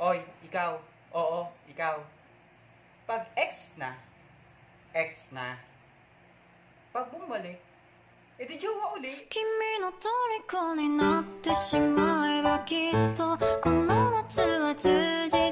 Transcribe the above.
Oy, ikaw. Oo, ikaw. Pag ex na. Pag bumalik, edi jowa uli. 君の虜になってしまえばきっとこの夏は充実